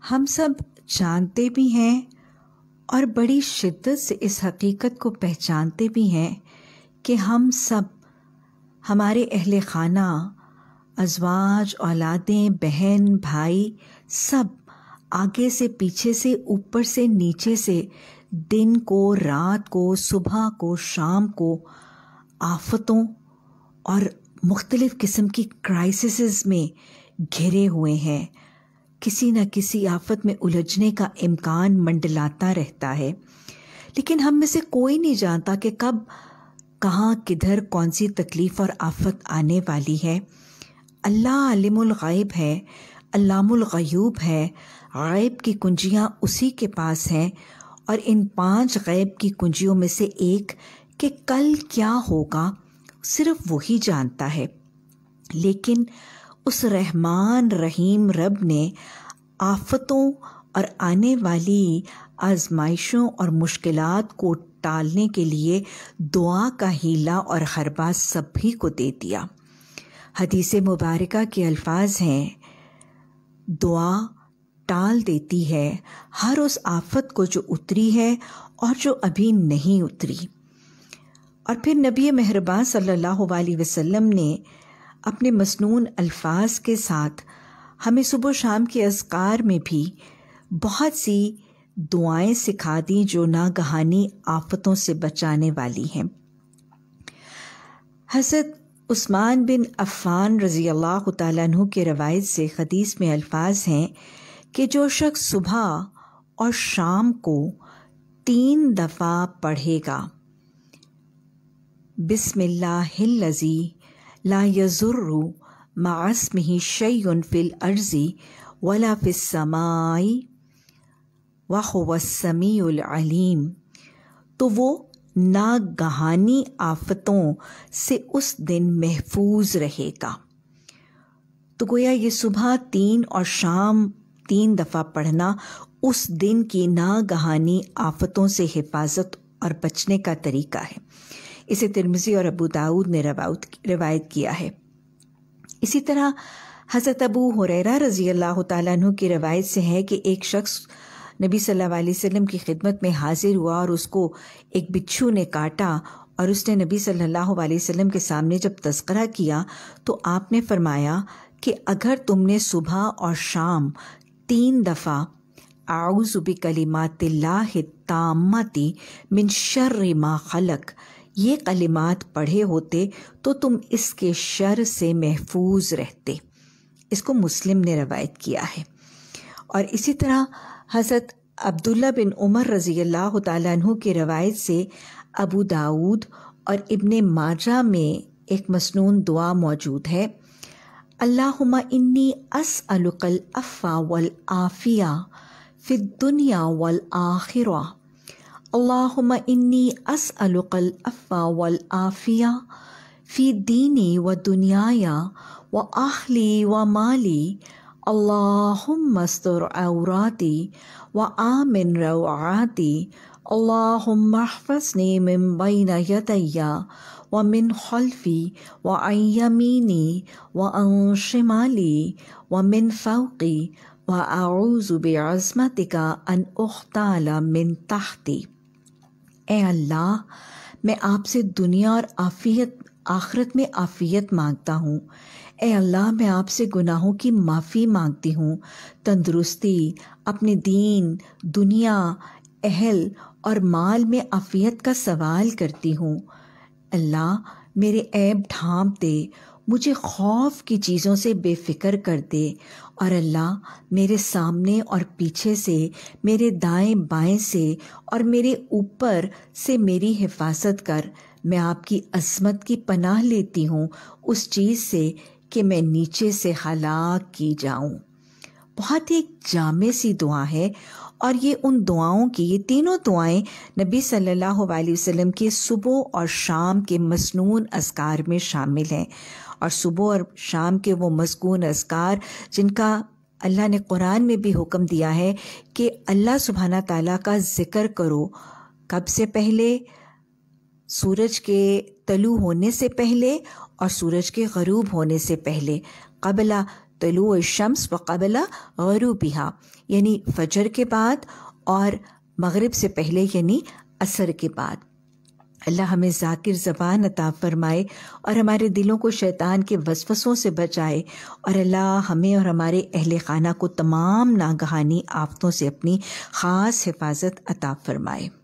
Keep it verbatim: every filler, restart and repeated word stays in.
ہم سب جانتے بھی ہیں اور بڑی شدت سے اس حقیقت کو پہچانتے بھی ہیں کہ ہم سب، ہمارے اہل خانہ، ازواج، اولادیں، بہن، بھائی، سب آگے سے پیچھے سے اوپر سے نیچے سے دن کو، رات کو، صبح کو، شام کو آفتوں اور مختلف قسم کی کرائسسز میں گھرے ہوئے ہیں۔ کسی نہ کسی آفت میں الجھنے کا امکان منڈلاتا رہتا ہے، لیکن ہم میں سے کوئی نہیں جانتا کہ کب، کہاں، کدھر کون سی تکلیف اور آفت آنے والی ہے۔ اللہ عالم الغیب ہے، علام الغیوب ہے، غیب کی کنجیاں اسی کے پاس ہیں، اور ان پانچ غیب کی کنجیوں میں سے ایک کہ کل کیا ہوگا صرف وہی جانتا ہے۔ لیکن اس رحمان رحیم رب نے آفتوں اور آنے والی آزمائشوں اور مشکلات کو ٹالنے کے لیے دعا کا ہیلا اور حربہ سبھی کو دے دیا۔ حدیث مبارکہ کے الفاظ ہیں، دعا ٹال دیتی ہے ہر اس آفت کو جو اتری ہے اور جو ابھی نہیں اتری۔ اور پھر نبی مہربان صلی اللہ علیہ وسلم نے اپنے مسنون الفاظ کے ساتھ ہمیں صبح و شام کے اذکار میں بھی بہت سی دعائیں سکھا دیں جو ناگہانی آفتوں سے بچانے والی ہیں۔ حضرت عثمان بن عفان رضی اللہ تعالیٰ عنہ کے روایت سے حدیث میں الفاظ ہیں کہ جو شخص صبح اور شام کو تین دفعہ پڑھے گا، بسم اللہ الذی لا یضر مع اسمہ شیء فی الارض ولا فی السماء وہو السمیع العلیم، تو وہ ناگہانی آفتوں سے اس دن محفوظ رہے گا۔ تو گویا یہ صبح تین اور شام تین دفعہ پڑھنا اس دن کی ناگہانی آفتوں سے حفاظت اور بچنے کا طریقہ ہے۔ اسے ترمذی اور ابو داؤد نے روایت کیا ہے۔ اسی طرح حضرت ابو ہریرہ رضی اللہ تعالیٰ عنہ کی روایت سے ہے کہ ایک شخص نبی صلی اللہ علیہ وسلم کی خدمت میں حاضر ہوا اور اس کو ایک بچھو نے کاٹا، اور اس نے نبی صلی اللہ علیہ وسلم کے سامنے جب تذکرہ کیا تو آپ نے فرمایا کہ اگر تم نے صبح اور شام تین دفعہ اعوذ بکلمات اللہ التامات من شر ما خلق یہ کلمات پڑھے ہوتے تو تم اس کے شر سے محفوظ رہتے۔ اس کو مسلم نے روایت کیا ہے۔ اور اسی طرح حضرت عبداللہ بن عمر رضی اللہ تعالیٰ عنہ کی روایت سے ابو داؤد اور ابن ماجہ میں ایک مسنون دعا موجود ہے، اللہم انی اسألک العفو والعافیہ فی الدنیا والآخرہ، اللہم انی اسألک العفو والعافیہ فی دینی و دنیای و اہلی و مالی، اللہم استر عوراتی و آمن روعاتی، اللہم احفظنی من بین یدی و من خلفی و عن یمینی و عن شمالی و من فوقی و اعوذ بعظمتک ان اغتال من تحتی۔ اے اللہ، میں آپ سے دنیا اور آفیت آخرت میں آفیت مانگتا ہوں۔ اے اللہ، میں آپ سے گناہوں کی معافی مانگتی ہوں، تندرستی، اپنے دین، دنیا، اہل اور مال میں عافیت کا سوال کرتی ہوں۔ اللہ، میرے عیب ڈھانپ دے، مجھے خوف کی چیزوں سے بے فکر کر دے، اور اللہ میرے سامنے اور پیچھے سے، میرے دائیں بائیں سے اور میرے اوپر سے میری حفاظت کر۔ میں آپ کی عظمت کی پناہ لیتی ہوں اس چیز سے کہ میں نیچے سے ہلاک کی جاؤں۔ بہت ہی جامع سی دعا ہے، اور یہ ان دعاؤں کی، یہ تینوں دعائیں نبی صلی اللہ علیہ وسلم کے صبح اور شام کے مسنون اذکار میں شامل ہیں، اور صبح اور شام کے وہ مسنون اذکار جن کا اللہ نے قرآن میں بھی حکم دیا ہے کہ اللہ سبحانہ تعالیٰ کا ذکر کرو، کب سے پہلے؟ سورج کے طلوع ہونے سے پہلے اور سورج کے غروب ہونے سے پہلے، قبل طلوع الشمس وقبل غروبها، یعنی فجر کے بعد اور مغرب سے پہلے یعنی عصر کے بعد۔ اللہ ہمیں ذاکر زبان عطا فرمائے اور ہمارے دلوں کو شیطان کے وسوسوں سے بچائے، اور اللہ ہمیں اور ہمارے اہل خانہ کو تمام ناگہانی آفتوں سے اپنی خاص حفاظت عطا فرمائے۔